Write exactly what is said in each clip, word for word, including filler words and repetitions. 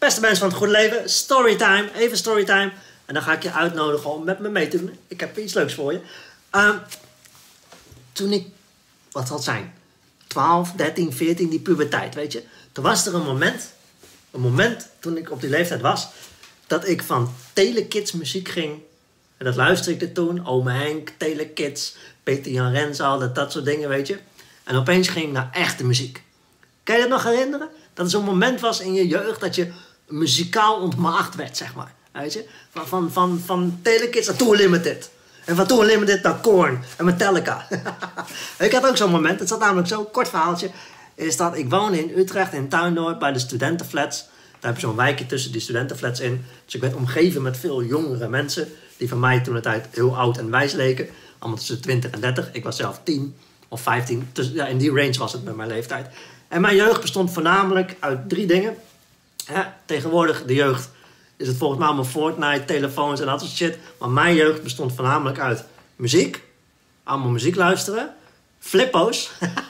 Beste mensen van het goede leven, storytime, even storytime. En dan ga ik je uitnodigen om met me mee te doen. Ik heb iets leuks voor je. Uh, toen ik, wat zal het zijn, twaalf, dertien, veertien, die puberteit, weet je. Toen was er een moment, een moment toen ik op die leeftijd was, dat ik van Telekids muziek ging. En dat luisterde ik toen, Ome Henk, Telekids, Peter Jan Rensal, dat, dat soort dingen, weet je. En opeens ging ik naar echte muziek. Kan je dat nog herinneren? Dat er zo'n moment was in je jeugd dat je muzikaal ontmaagd werd, zeg maar. Weet je? Van, van, van, van Telekids naar Tour Limited. En van Tour Limited naar Korn en Metallica. Ik had ook zo'n moment, het zat namelijk zo, kort verhaaltje. Is dat ik woonde in Utrecht, in Tuindorp, bij de studentenflats. Daar heb je zo'n wijkje tussen die studentenflats in. Dus ik werd omgeven met veel jongere mensen. Die van mij toen de tijd heel oud en wijs leken. Allemaal tussen twintig en dertig. Ik was zelf tien of vijftien. Dus ja, in die range was het met mijn leeftijd. En mijn jeugd bestond voornamelijk uit drie dingen. Ja, tegenwoordig, de jeugd, is het volgens mij allemaal Fortnite, telefoons en dat soort shit. Maar mijn jeugd bestond voornamelijk uit muziek. Allemaal muziek luisteren. Flippo's.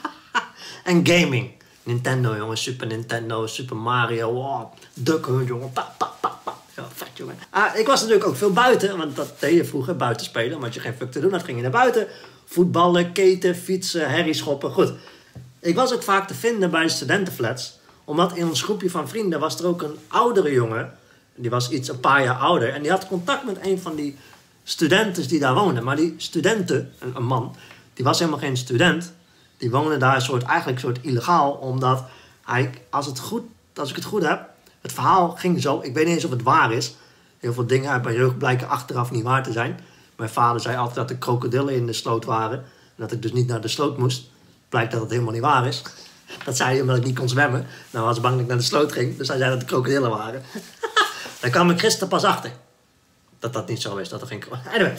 En gaming. Nintendo, jongen. Super Nintendo, Super Mario. Wow. Duck Hunt, jongen. Pa, pa, pa, pa. Ja, vet, jongen. Ah, ik was natuurlijk ook veel buiten. Want dat deed je vroeger, buiten spelen. Maar als je geen fuck te doen had, ging je naar buiten. Voetballen, keten, fietsen, herrie schoppen. Goed. Ik was ook vaak te vinden bij de studentenflats. Omdat in ons groepje van vrienden was er ook een oudere jongen. Die was iets een paar jaar ouder. En die had contact met een van die studenten die daar woonden. Maar die studenten, een, een man, die was helemaal geen student. Die woonde daar een soort, eigenlijk een soort illegaal. Omdat hij, als, het goed, als ik het goed heb, het verhaal ging zo. Ik weet niet eens of het waar is. Heel veel dingen uit mijn jeugd blijken achteraf niet waar te zijn. Mijn vader zei altijd dat er krokodillen in de sloot waren. En dat ik dus niet naar de sloot moest. Blijkt dat het helemaal niet waar is. Dat zei hij omdat ik niet kon zwemmen. Nou was ik bang dat ik naar de sloot ging. Dus hij zei dat er krokodillen waren. Daar kwam ik gisteren pas achter. Dat dat niet zo is. Dat er geen... Anyway.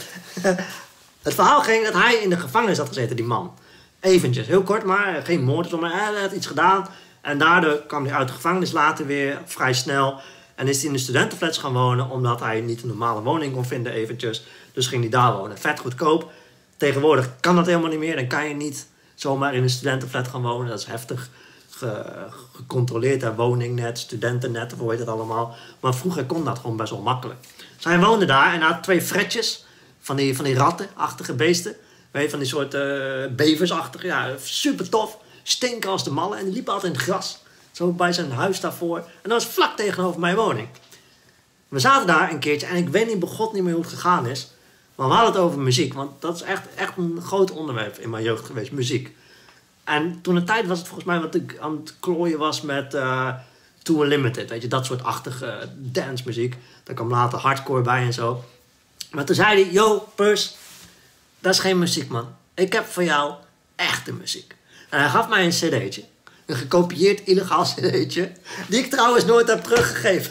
Het verhaal ging dat hij in de gevangenis had gezeten, die man. Eventjes, heel kort maar. Geen moord, maar hij had iets gedaan. En daardoor kwam hij uit de gevangenis later weer, vrij snel. En is hij in de studentenflats gaan wonen, omdat hij niet een normale woning kon vinden eventjes. Dus ging hij daar wonen. Vet goedkoop. Tegenwoordig kan dat helemaal niet meer. Dan kan je niet zomaar in een studentenflat gaan wonen. Dat is heftig ge gecontroleerd. Hè? Woningnet, studentennet, of hoe heet het allemaal. Maar vroeger kon dat gewoon best wel makkelijk. Dus hij woonde daar en hij had twee fretjes. Van die, van die rattenachtige beesten. Weet je, van die soort uh, beversachtige. Ja, super tof. Stinken als de mallen. En die liepen altijd in het gras. Zo bij zijn huis daarvoor. En dat was vlak tegenover mijn woning. We zaten daar een keertje. En ik weet niet begot niet meer hoe het gegaan is. Maar we hadden het over muziek. Want dat is echt, echt een groot onderwerp in mijn jeugd geweest. Muziek. En toen de tijd was het volgens mij wat ik aan het klooien was met uh, Tour Limited. Weet je, dat soort achtige dance muziek. Daar kwam later hardcore bij en zo. Maar toen zei hij, yo, Purs, dat is geen muziek, man. Ik heb voor jou echte muziek. En hij gaf mij een cd'tje. Een gekopieerd illegaal cd'tje. Die ik trouwens nooit heb teruggegeven.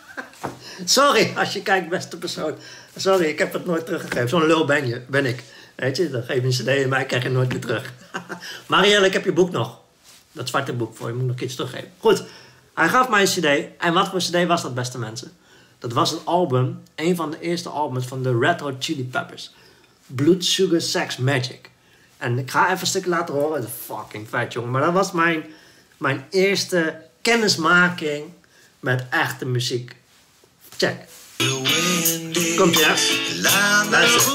Sorry, als je kijkt, beste persoon. Sorry, ik heb het nooit teruggegeven. Zo'n lul ben, je, ben ik. Weet je, dan geef je een cd en mij krijg je nooit meer terug. Marielle, ik heb je boek nog. Dat zwarte boek voor je, moet nog iets teruggeven. Goed, hij gaf mij een cd. En wat voor cd was dat, beste mensen? Dat was het album, een van de eerste albums van de Red Hot Chili Peppers. Blood, Sugar, Sex, Magic. En ik ga even een stukje laten horen. Dat is fucking vet, jongen. Maar dat was mijn, mijn eerste kennismaking met echte muziek. Check. Komt ie, hè? Luister.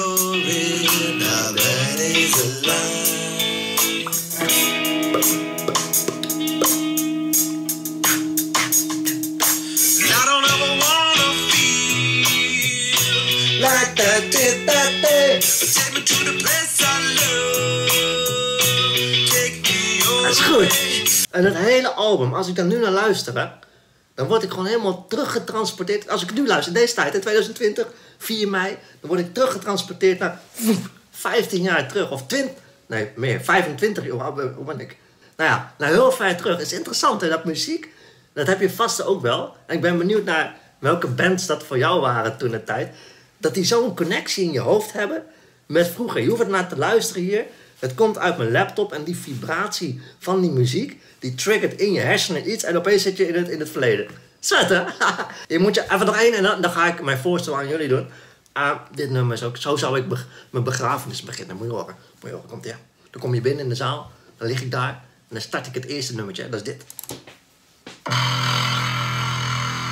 Like that, did that day. Take me to the place I love. Take me away. Dat is goed. En het hele album, als ik daar nu naar luister, hè, dan word ik gewoon helemaal teruggetransporteerd. Als ik nu luister, deze tijd, in twintig twintig, vier mei, dan word ik teruggetransporteerd naar vijftien jaar terug. Of twintig, nee, meer, vijfentwintig, joh, hoe ben ik? Nou ja, nou heel ver terug. Het is interessant, hè, dat muziek, dat heb je vast ook wel. En ik ben benieuwd naar welke bands dat voor jou waren toen de tijd. Dat die zo'n connectie in je hoofd hebben met vroeger. Je hoeft het naar te luisteren hier. Het komt uit mijn laptop en die vibratie van die muziek, die triggert in je hersenen iets en opeens zit je in het, in het verleden. Zet, hè? Je moet je even nog één en dan, dan ga ik mijn voorstel aan jullie doen. Uh, dit nummer is ook, zo zou ik be mijn begrafenis beginnen. Moet je horen. Moet je horen, komt ja. Dan kom je binnen in de zaal, dan lig ik daar en dan start ik het eerste nummertje. Dat is dit.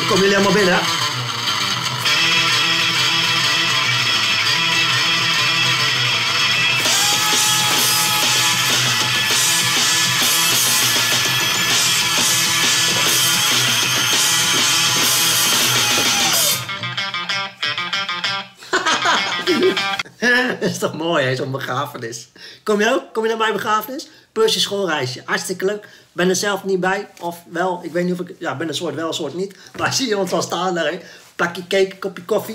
Komen jullie allemaal binnen? Dat is toch mooi, hè, zo'n begrafenis. Kom je ook? Kom je naar mijn begrafenis? Percy schoolreisje. Hartstikke leuk. Ben er zelf niet bij. Of wel, ik weet niet of ik... Ja, ben een soort wel, een soort niet. Maar zie je ons al staan daar, hè? Plakje cake, kopje koffie.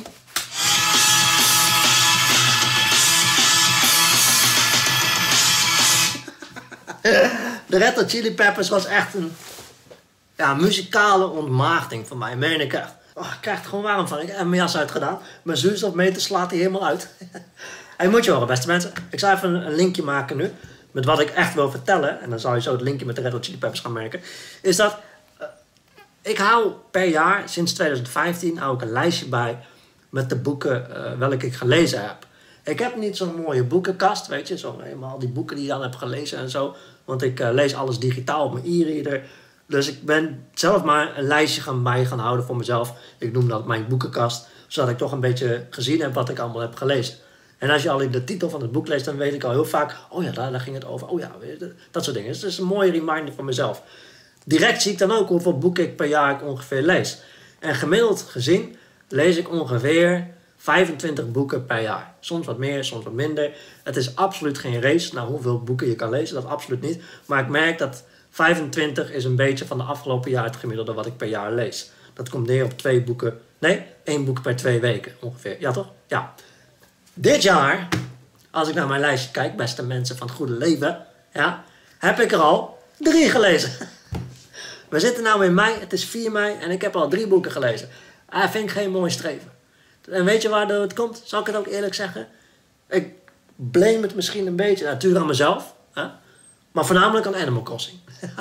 De Red Hot Chili Peppers was echt een... Ja, muzikale ontmaagding voor mij, meen ik echt. Oh, ik krijg het gewoon warm van. Ik heb mijn jas uitgedaan. Mijn zuurstofmeter slaat hij helemaal uit. En moet je horen, beste mensen. Ik zal even een linkje maken nu. Met wat ik echt wil vertellen. En dan zal je zo het linkje met de Red Hot Chili Peppers gaan merken. Is dat... Uh, ik hou per jaar, sinds twintig vijftien, hou ik een lijstje bij. Met de boeken uh, welke ik gelezen heb. Ik heb niet zo'n mooie boekenkast, weet je. Zo helemaal die boeken die je dan hebt gelezen en zo. Want ik uh, lees alles digitaal op mijn e-reader. Dus ik ben zelf maar een lijstje gaan bij gaan houden voor mezelf. Ik noem dat mijn boekenkast. Zodat ik toch een beetje gezien heb wat ik allemaal heb gelezen. En als je al in de titel van het boek leest, dan weet ik al heel vaak... Oh ja, daar, daar ging het over. Oh ja, dat soort dingen. Dus het is een mooie reminder voor mezelf. Direct zie ik dan ook hoeveel boeken ik per jaar ongeveer lees. En gemiddeld gezien lees ik ongeveer vijfentwintig boeken per jaar. Soms wat meer, soms wat minder. Het is absoluut geen race naar hoeveel boeken je kan lezen. Dat absoluut niet. Maar ik merk dat... vijfentwintig is een beetje van de afgelopen jaar het gemiddelde wat ik per jaar lees. Dat komt neer op twee boeken. Nee, één boek per twee weken ongeveer. Ja toch? Ja. Dit jaar, als ik naar mijn lijstje kijk, beste mensen van het goede leven, ja, heb ik er al drie gelezen. We zitten nu in mei, het is vier mei en ik heb al drie boeken gelezen. Dat vind ik geen mooi streven. En weet je waardoor het komt? Zal ik het ook eerlijk zeggen? Ik blame het misschien een beetje, natuurlijk aan mezelf, hè? Maar voornamelijk aan Animal Crossing.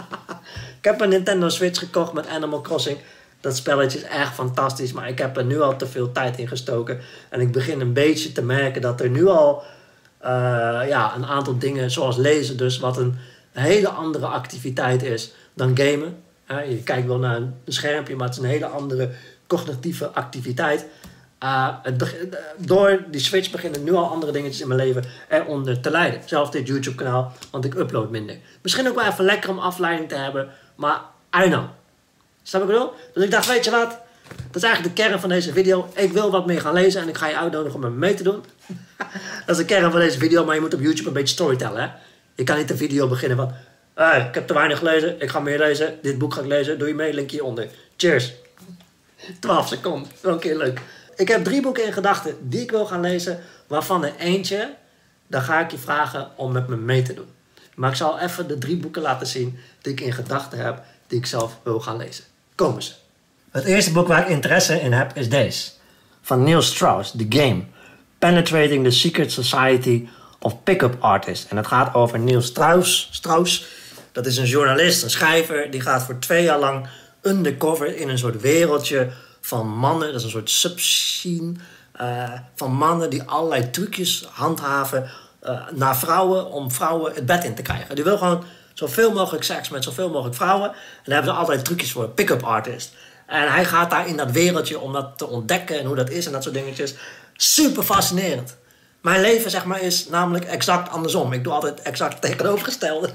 Ik heb een Nintendo Switch gekocht met Animal Crossing. Dat spelletje is echt fantastisch, maar ik heb er nu al te veel tijd in gestoken. En ik begin een beetje te merken dat er nu al uh, ja, een aantal dingen, zoals lezen dus, wat een hele andere activiteit is dan gamen. Uh, je kijkt wel naar een schermpje, maar het is een hele andere cognitieve activiteit. Uh, het begin, door die Switch beginnen nu al andere dingetjes in mijn leven eronder te lijden. Zelfs dit YouTube kanaal, want ik upload minder. Misschien ook wel even lekker om afleiding te hebben, maar I know. Snap ik bedoel? Dus ik dacht, weet je wat? Dat is eigenlijk de kern van deze video. Ik wil wat meer gaan lezen en ik ga je uitnodigen om met me mee te doen. Dat is de kern van deze video, maar je moet op YouTube een beetje storytellen. Hè? Je kan niet een video beginnen van... Hey, ik heb te weinig gelezen, ik ga meer lezen. Dit boek ga ik lezen, doe je mee, linkje hieronder. Cheers. twaalf seconden, wel een keer leuk. Ik heb drie boeken in gedachten die ik wil gaan lezen. Waarvan er eentje, daar ga ik je vragen om met me mee te doen. Maar ik zal even de drie boeken laten zien die ik in gedachten heb. Die ik zelf wil gaan lezen. Komen ze. Het eerste boek waar ik interesse in heb is deze. Van Neil Strauss, The Game. Penetrating the Secret Society of Pickup Artists. En het gaat over Neil Strauss. Strauss. Dat is een journalist, een schrijver. Die gaat voor twee jaar lang undercover in een soort wereldje van mannen. Dat is een soort subscene. Uh, van mannen die allerlei trucjes handhaven uh, naar vrouwen. Om vrouwen het bed in te krijgen. Die wil gewoon zoveel mogelijk seks met zoveel mogelijk vrouwen. En daar hebben ze altijd trucjes voor. Pick-up artist. En hij gaat daar in dat wereldje om dat te ontdekken. En hoe dat is en dat soort dingetjes. Super fascinerend. Mijn leven zeg maar is namelijk exact andersom. Ik doe altijd exact het tegenovergestelde.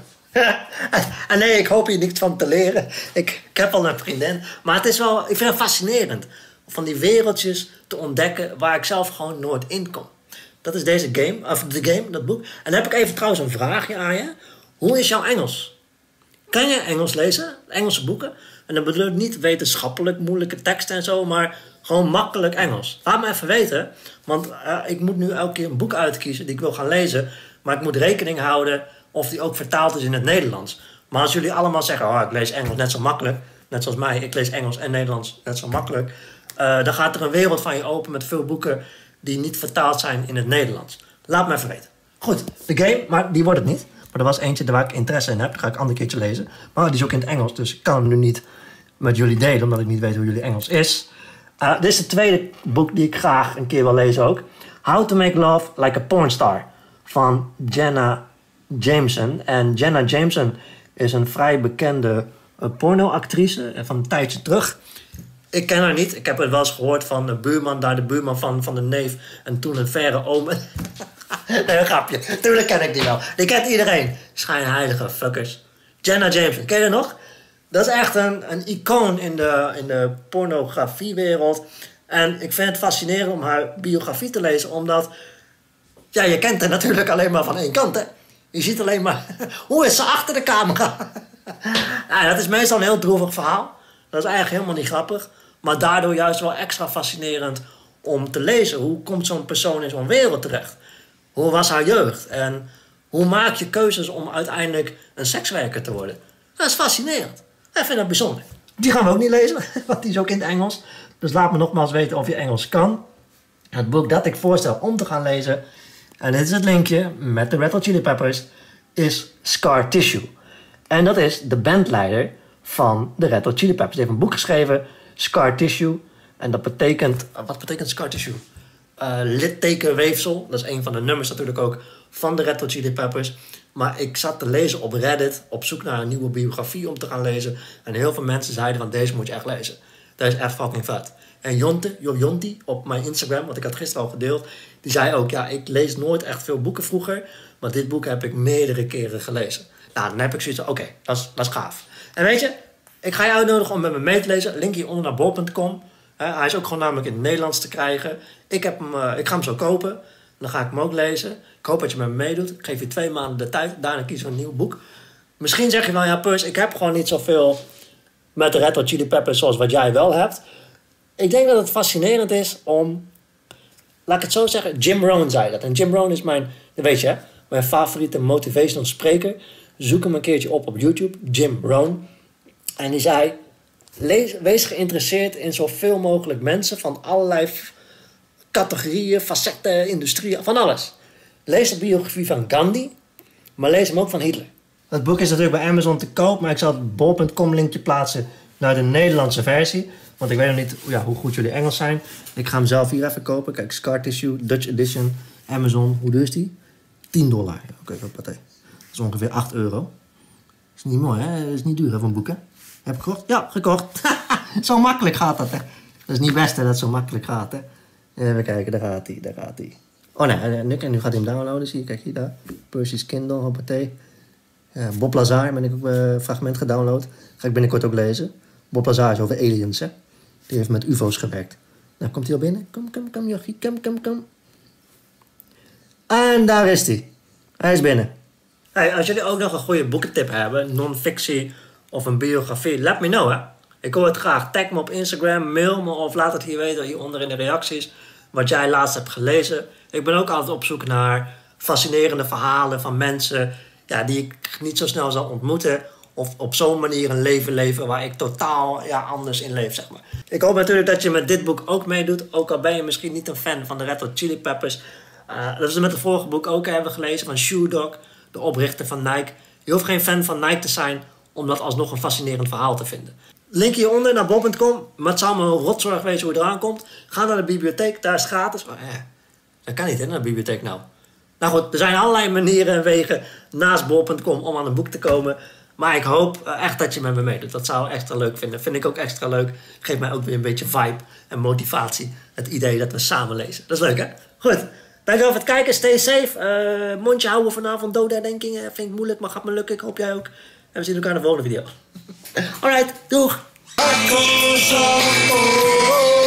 En nee, ik hoop hier niks van te leren. Ik, ik heb al een vriendin. Maar het is wel, ik vind het fascinerend. Van die wereldjes te ontdekken waar ik zelf gewoon nooit in kom. Dat is deze game, of The Game, dat boek. En dan heb ik even trouwens een vraagje aan je. Hoe is jouw Engels? Kan je Engels lezen? Engelse boeken? En dan bedoel ik niet wetenschappelijk moeilijke teksten en zo, maar gewoon makkelijk Engels. Laat me even weten, want uh, ik moet nu elke keer een boek uitkiezen die ik wil gaan lezen. Maar ik moet rekening houden of die ook vertaald is in het Nederlands. Maar als jullie allemaal zeggen, oh, ik lees Engels net zo makkelijk. Net zoals mij, ik lees Engels en Nederlands net zo makkelijk. Uh, dan gaat er een wereld van je open met veel boeken die niet vertaald zijn in het Nederlands. Laat me even weten. Goed, The Game, maar die wordt het niet. Maar er was eentje waar ik interesse in heb. Die ga ik een ander keertje lezen. Maar die is ook in het Engels. Dus ik kan hem nu niet met jullie delen. Omdat ik niet weet hoe jullie Engels is. Uh, dit is het tweede boek die ik graag een keer wil lezen ook. How to Make Love Like a Porn Star. Van Jenna Jameson. En Jenna Jameson is een vrij bekende uh, pornoactrice. Van een tijdje terug. Ik ken haar niet. Ik heb het wel eens gehoord van de buurman daar, de buurman van, van de neef. En toen een verre oom. Nee, een grapje. Tuurlijk ken ik die wel. Die kent iedereen. Schijnheilige fuckers. Jenna Jameson, ken je dat nog? Dat is echt een, een icoon in de, in de pornografiewereld. En ik vind het fascinerend om haar biografie te lezen. Omdat, ja, je kent haar natuurlijk alleen maar van één kant, hè. Je ziet alleen maar, hoe is ze achter de camera? Ja, dat is meestal een heel droevig verhaal. Dat is eigenlijk helemaal niet grappig. Maar daardoor juist wel extra fascinerend om te lezen. Hoe komt zo'n persoon in zo'n wereld terecht? Hoe was haar jeugd? En hoe maak je keuzes om uiteindelijk een sekswerker te worden? Dat is fascinerend. Ik vind dat bijzonder. Die gaan we ook niet lezen, want die is ook in het Engels. Dus laat me nogmaals weten of je Engels kan. Het boek dat ik voorstel om te gaan lezen, en dit is het linkje met de Red Hot Chili Peppers, is Scar Tissue. En dat is de bandleider van de Red Hot Chili Peppers. Die heeft een boek geschreven, Scar Tissue. En dat betekent, wat betekent Scar Tissue? Uh, littekenweefsel. Dat is een van de nummers natuurlijk ook van de Red Hot Chili Peppers. Maar ik zat te lezen op Reddit, op zoek naar een nieuwe biografie om te gaan lezen. En heel veel mensen zeiden van, deze moet je echt lezen. Dat is echt fucking vet. En Jonte, Jonti, op mijn Instagram, wat ik had gisteren al gedeeld, die zei ook, ja, ik lees nooit echt veel boeken vroeger, maar dit boek heb ik meerdere keren gelezen. Nou, dan heb ik zoiets van, oké, okay, dat, is, dat is gaaf. En weet je, ik ga je uitnodigen om met me mee te lezen. Link hieronder naar bol punt com. Uh, hij is ook gewoon namelijk in het Nederlands te krijgen. Ik, heb hem, uh, ik ga hem zo kopen. Dan ga ik hem ook lezen. Ik hoop dat je met me meedoet. Ik geef je twee maanden de tijd. Daarna kies ik een nieuw boek. Misschien zeg je wel, ja Purs, ik heb gewoon niet zoveel met de Red Hot Chili Peppers zoals wat jij wel hebt. Ik denk dat het fascinerend is om, laat ik het zo zeggen, Jim Rohn zei dat. En Jim Rohn is mijn, weet je hè, mijn favoriete motivational spreker. Zoek hem een keertje op op YouTube, Jim Rohn. En die zei, lees, wees geïnteresseerd in zoveel mogelijk mensen van allerlei categorieën, facetten, industrieën, van alles. Lees de biografie van Gandhi, maar lees hem ook van Hitler. Het boek is natuurlijk bij Amazon te koop, maar ik zal het bol punt com linkje plaatsen naar de Nederlandse versie. Want ik weet nog niet ja, hoe goed jullie Engels zijn. Ik ga hem zelf hier even kopen. Kijk, Scar Tissue, Dutch Edition, Amazon. Hoe duur is die? tien dollar. Oké, okay, dat is ongeveer acht euro. Is niet mooi, hè? Dat is niet duur, hè, van boeken. Heb ik gekocht? Ja, gekocht. Zo makkelijk gaat dat, hè. Dat is niet best, hè, dat het zo makkelijk gaat, hè. Even kijken, daar gaat hij, daar gaat hij. Oh nee, en nu, en nu gaat hij hem downloaden, zie je. Kijk hier, daar. Percy's Kindle, hoppatee. Ja, Bob Lazar, ben ik ook een uh, fragment gedownload. Ga ik binnenkort ook lezen. Bob Lazar is over aliens, hè. Die heeft met U F O's gewerkt. Nou, komt hij al binnen? Kom, kom, kom, jochie. Kom, kom, kom. En daar is hij. Hij is binnen. Hey, als jullie ook nog een goede boekentip hebben, non-fictie of een biografie, let me know, hè. Ik hoor het graag. Tag me op Instagram, mail me of laat het hier weten hieronder in de reacties wat jij laatst hebt gelezen. Ik ben ook altijd op zoek naar fascinerende verhalen van mensen ja, die ik niet zo snel zal ontmoeten. Of op zo'n manier een leven leven waar ik totaal ja, anders in leef, zeg maar. Ik hoop natuurlijk dat je met dit boek ook meedoet. Ook al ben je misschien niet een fan van de Red Hot Chili Peppers. Uh, dat is met het vorige boek ook hebben gelezen van Shoe Dog, de oprichter van Nike. Je hoeft geen fan van Nike te zijn om dat alsnog een fascinerend verhaal te vinden. Link hieronder naar bol punt com. Maar het zou me een rotzorg wezen hoe je eraan komt. Ga naar de bibliotheek, daar is het gratis. Oh, eh, dat kan niet, hè, naar de bibliotheek nou. Nou goed, er zijn allerlei manieren en wegen naast bol punt com om aan een boek te komen. Maar ik hoop echt dat je met me meedoet. Dat zou ik extra leuk vinden. Vind ik ook extra leuk. Geeft mij ook weer een beetje vibe en motivatie. Het idee dat we samen lezen. Dat is leuk, hè? Goed. Dankjewel voor het kijken. Stay safe. Uh, mondje houden vanavond. Doodherdenkingen. Vind ik moeilijk, maar gaat me lukken. Ik hoop jij ook. En we zien elkaar in de volgende video. Alright, doeg!